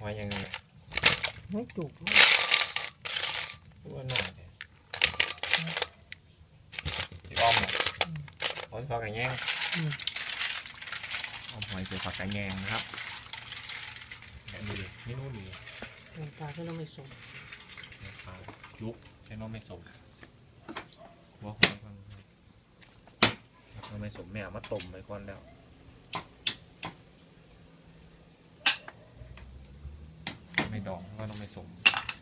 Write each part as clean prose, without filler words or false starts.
อยยังไงไม่จุกตัวหน่อยเลยที่อ้อมอ่ะหอยผักกระแยงอ้อมหอยใส่ผักกระแยงนะครับแบบนี้ดินี่นู่นดีปลาที่เราไม่สมปลาลุกใช้น้องไม่สมว่าหอยฟังเราไม่สมแม่มาต้มไปก่อนแล้วไม่ดองก็ต้องไม่สม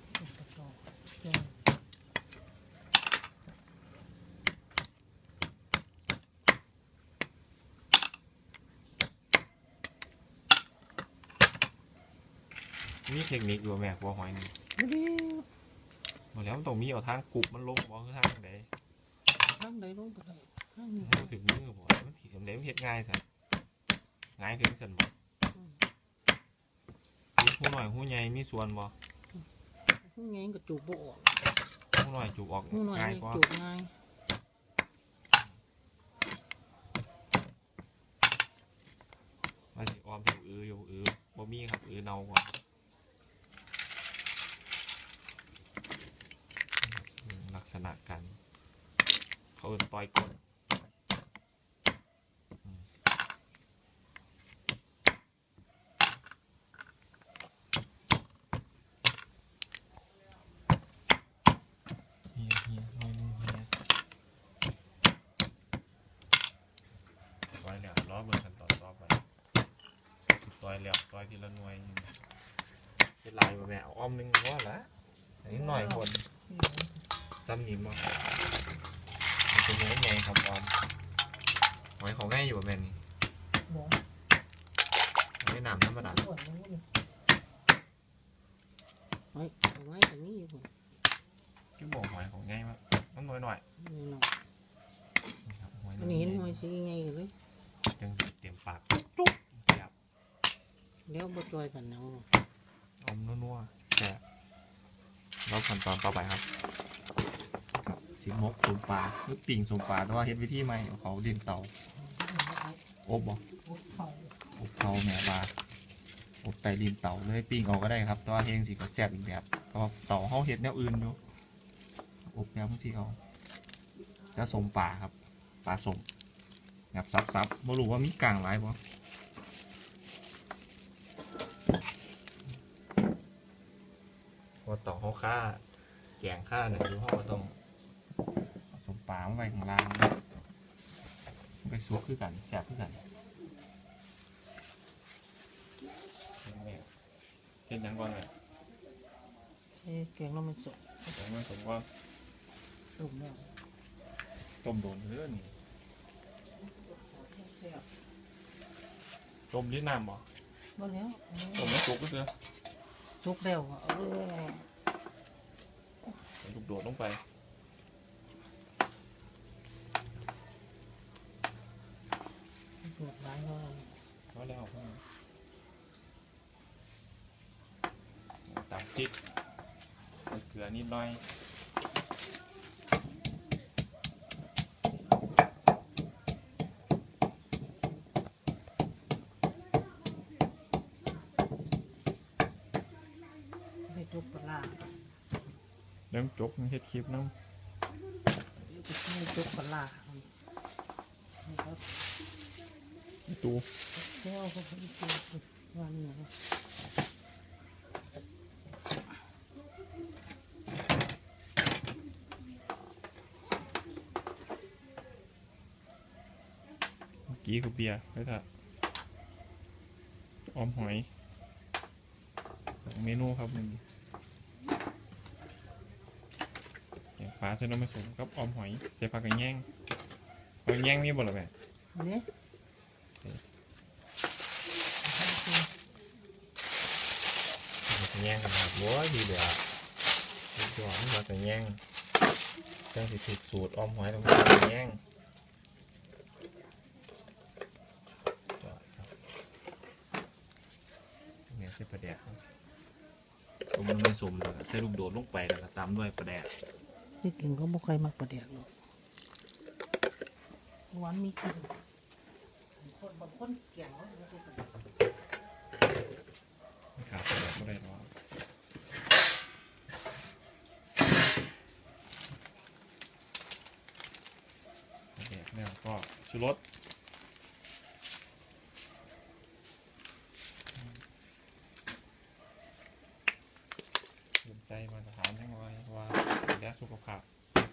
มีเทคนิคอยู่แม่บัวหอยนี่มาแล้วต้องมีเอาทางกรุบมันลงบ่คือทางไหนลงไปทางนี้ถึงมือบ่มันผิดเดี๋ยวมันเฮ็ดง่ายสิง่ายถึงสันบ่หูหน่อยหูใหญ่มีส่วนบ่หูใหญ่ก็จูบบ่ออกหูหน่อยจูบออกง่ายกว่าจูบง่ายมาสิออมถึงอยู่บ่มีครับเน่ากว่าลักษณะกันเขาต่อยก้นล้อเบอร์ขั้นตอนต่อไปต่อยแล้วต่อยทีละหน่วยเป็นลายแบบแบบอ้อมนึงว่าละอันนี้หน่อยคนซ้ำนิ่มมากมันเป็นเนื้อไงครับอ้อมหอยของง่ายอยู่แบบนี้ไม่หนามธรรมดาไว้ตรงนี้อยู่ที่บอกหอยของง่ายมากมันน้อยอันนี้เห็นหอยสีง่ายเลยจังเตรียมปากจุ๊บจับแล้วบดจอยกันเนาะอมนัวๆแต่เราขั้นตอนต่อไปครับสิมกส้มปลาหรือปิ่งส้มปลาแต่ว่าเฮ็ดวิธีใหม่เขาดินเตาอบบ่อบเตาแม่ปลาอบไตดินเตาเลยปิ่งเอาก็ได้ครับแต่ว่าเฮงสิก็แซ่บอีกแบบเพราะเตาเขาเฮ็ดแนวอื่นอยู่อบแนวบางทีเอาแล้วส้มปลาครับปลาส้มงับซับไม่รู้ว่ามีกลางหลายบ่พอต่อเขาฆ่าแกงฆ่าเนี่ยดูเขาต้องสมปลาไว้ข้างล่างไปซุกคือกันแสบคือกันเช่นยังก่อนเลยแกงเราไม่สดแกงไม่สมก่อนต้มโดนเรื่องนี่ต้มลิ้นน้ำบ่แล้วต้มไม่สุกก็คือสุกแล้วลูกโดดลงไปโดดร้ายแล้วตามพริกเกลือนิดหน่อยจกปลาเริ่มจกเฮ็ดคลิปน้ำจกปลาตูเจ้าเขาเป็นวันนี้เมื่อกี้คือเบียร์ไว้ค่ะออมหอยเมนูครับหนึ่งปลาใส่น้ำมันสมกับออมหอยใส่ผักกระแยงผักกระแยงมีบ่หรอแม่เนี่ยผักกระแยงกับผักบัวดีเดียวตัวผักกระแยงจังสิถูกสูตรออมหอยตรงผักกระแยงเนี่ยใส่ปลาแดกต้มน้ำมันสมแล้วใส่ลูกโดดลงไปแล้วก็ตามด้วยปลาแดกที่กินก็ไม่ค่อยมักปลาแดกหรอกหวานมีกลิ่นบางคนแกงขาดปลาแดกก็ได้ชูรสใจมาตรฐานทั้งร้อยว่าดูแลสุขภาพ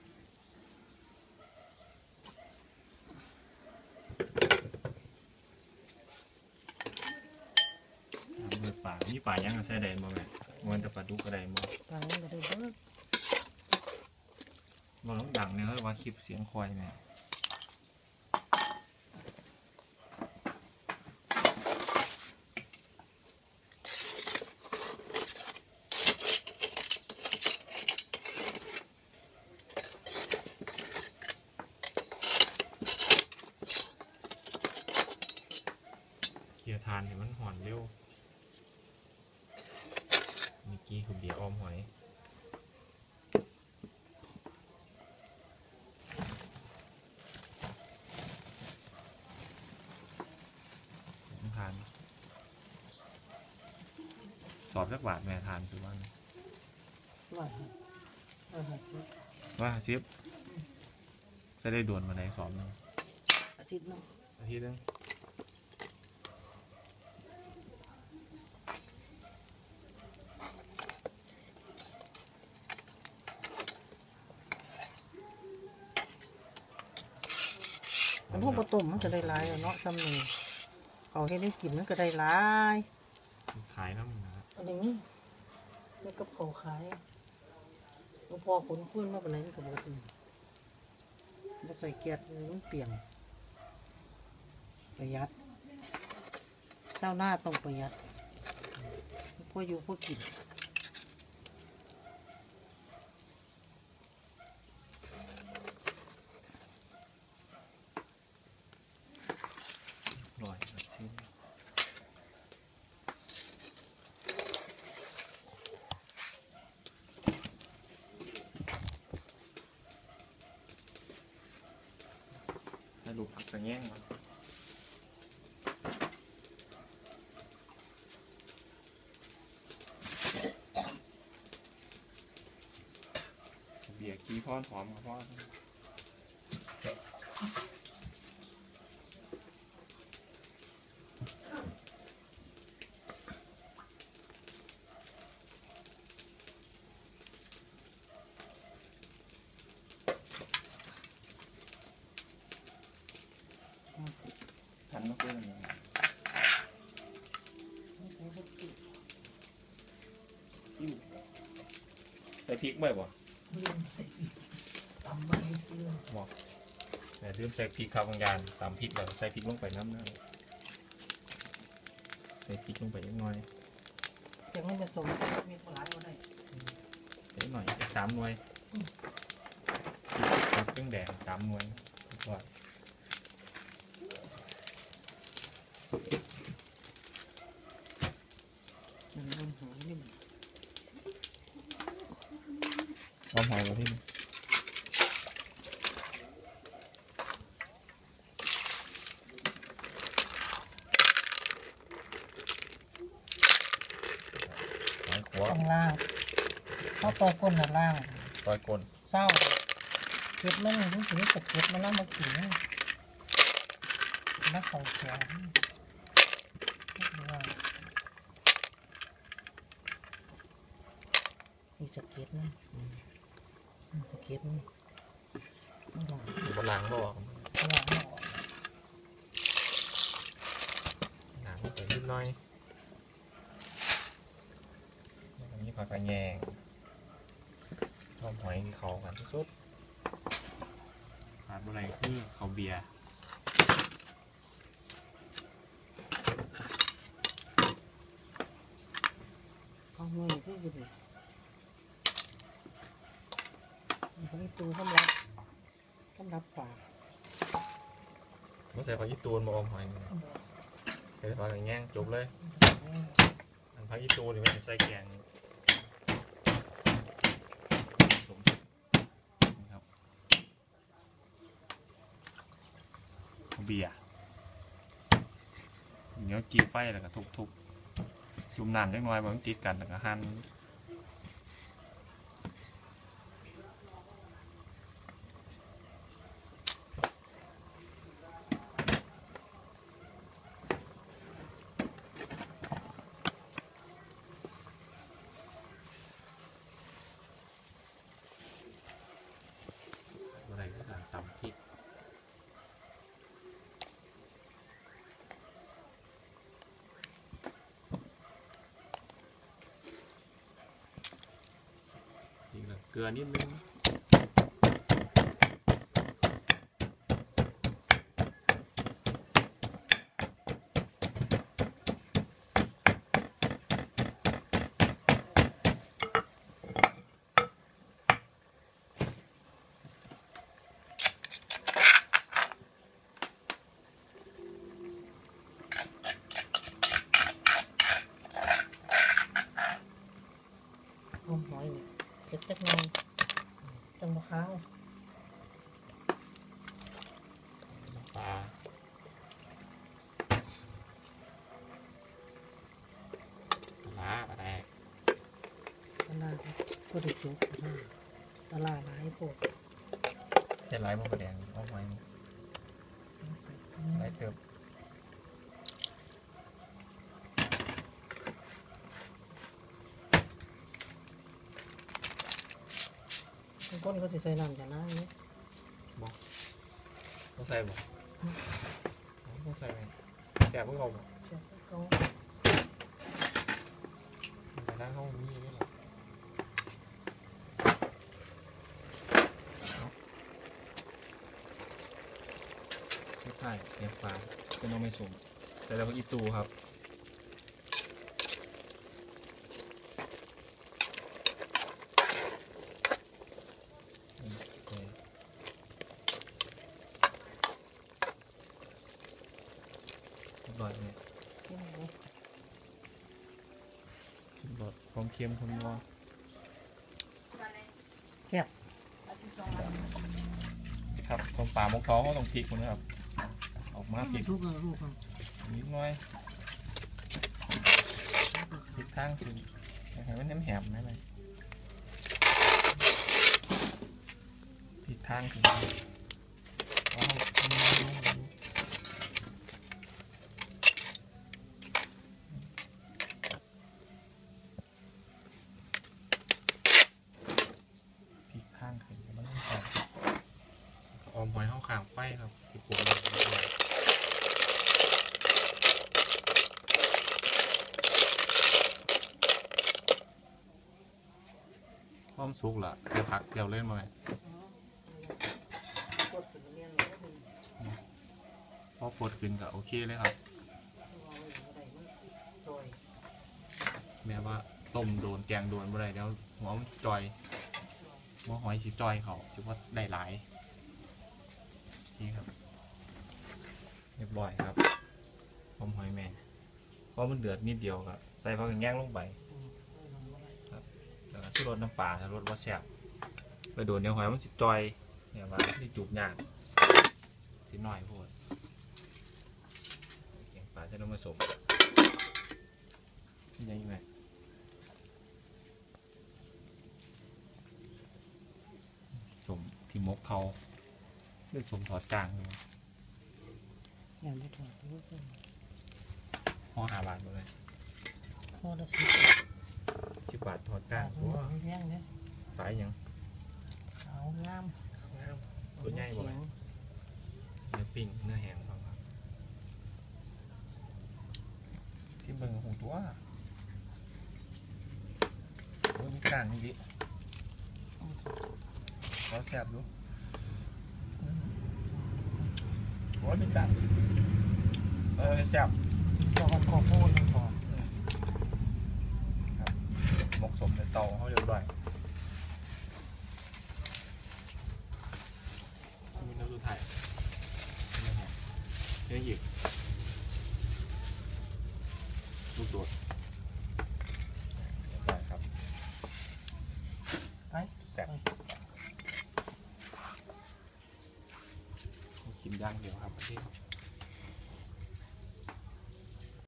เบิดป่ามีป่ายังก็ใช้ได้บ่แม่มันจะปลาดุกก็ได้บ่ปลาเนี่ยก็ได้เบิดบ่ต้องดังเนี่ยเลยว่าคลิปเสียงควายแม่เกียร์ทานเห็นมันห่อนเร็วเมื่อกี้คือเบียร์อ้อมหอยทานสอบสักบาทแม่ทานคือว่า 150จะได้ด่วนมาได้สอบหนึงอาทิตย์นึงอาทิตย์นึงมันพวกปลาต้มมันก็ได้หลายอะเนาะซ้ำนี่เขาให้ได้กินมันก็ได้หลายขายน้ำนะอันนี้นี่กับเขาขายหลวงพ่อขนฟื้นมาเป็นไรนี่กับบอกมาใส่แก๊สมันเปลี่ยนประหยัดเจ้าหน้าต้องประหยัดพวกอยู่พวกกินอร่อยครับชื่นให้ลูกผักกระแยงมาเบียร์กี้พอนหอมกับพ่อทันมากเลยใส่พริกบ่อยบ่บอกแต่ลืมใส่พริกครับบางอย่างตามพริกแล้วใส่พริกลงไปน้ำนะใส่พริกลงไปนิดหน่อยแต่ไม่ผสมมีปลาไหลก็ได้ใส่หน่อยอีก3 หน่วยพริกเครื่องแดง3 หน่วยก็มันหอยนี่มันเอาหอยมาที่นี่หอยขัวต้องล่างเขาต่อยก้นน่ะล่างซอยก้นเศร้าเก็บมันรู้สึกจะเก็บมันแล้วมากินนักเขาแข็งมีสเก็ตนะสเก็ตนี่ไม่หลังอยู่บนหลังบ่ไม่หลังไม่ออกหลังไปนิดหน่อยอันนี้ผักกระแยงต้มหอยที่เขากันที่สุดขาดอะไรคือเขาเบียร์เอาเงินที่อยู่ดิเขาไม่ตูสำรับปากไม่ใส่ผักยี่ตูนมาอมหอยใส่ผักกระแยงจบเลยอันผักยี่ตูนนี่ไม่ใส่แกงสมนะครับเบียร์เดี๋ยวกีไฟแล้วก็ทุบๆจุ่มน้ำเล็กน้อยมันติดกันแล้วก็หั่นลือนิดนึงหอมหอยนี่เผ็ดจักหน่อยจังบ่ข้าวปลาปลาแดกปลาร้าก็ได้จุกปลาร้าหลายพวกจะไล่มันกระแดงเอาไว้นี่ไล่เติมบางคนก็สิใส่น้ำจากน้ำนี่ต้องใส่บ่ต้องใส่ไหมแกะพวกเราบ่เชื่อเขาแต่ถ้าเขามีนี่หรอใช่เลี้ยงปลาเป็นน้องไม่สมแต่เราก็อีตูครับหลอดเนี่ยหลอดความเค็มความนัวแซ่บครับต้มปลาหมกท้องเขาต้องพริกมันนะครับออกมาพริกทุกลูกครับนิดหน่อยพริกข้างคือให้มันแหมๆได้ไหมพริกข้างคือว้าวพริกข้างคือมันต้องใส่ออมหอยข้าวขางไฟครับติดหัวความสุกล่ะเดี๋ยวพักเดี๋ยวเล่นมาไหมพอปวดขึ้นก็โอเคเลยครับแม้ว่าต้มโดนแกงโดนอะไรเดี๋ยวหัวมันจอยหัวหอยสีจอยเขาถือว่าได้หลายนี่ครับเรียบร้อยครับหอมหอยแม่เพราะมันเดือดนิดเดียวก็ใส่ผักแง่งลงไปแล้วก็ชูรสน้ำปลาถ้ารสว่าแซ่บไปโดนเดี๋ยวหอยมันสิจอยเนี่ยว่าที่จุกยากสิหน่อยพูดแกงปลาจะต้องมาสมยังไงสมที่มกเขาเรื่องสมถอดจางเลยอย่างไม่ถูกลูกห่อ5 บาทหมดเลยข้อละ 10 บาทถอดกาจางสมโอ้บูรณ์แห้งเนี่ยขายยังขาวงามตัวใหญ่บ่เลยเนื้อปิ้งเนื้อแห้งครับซิมเบิ้งของตัวโอ้ยมีกลางนี่ดิเราแซ่บดูโอ้ยมีกลางแซ่บตัวมันขอโพดมันขอหมกสมในเตาเขาเรียบร้อยมีน้ำสุดท้ายเนื้อหยิบลูกโดดเรียบร้อยครับไปแซ่บกินย่างเดียวครับพี่ครับ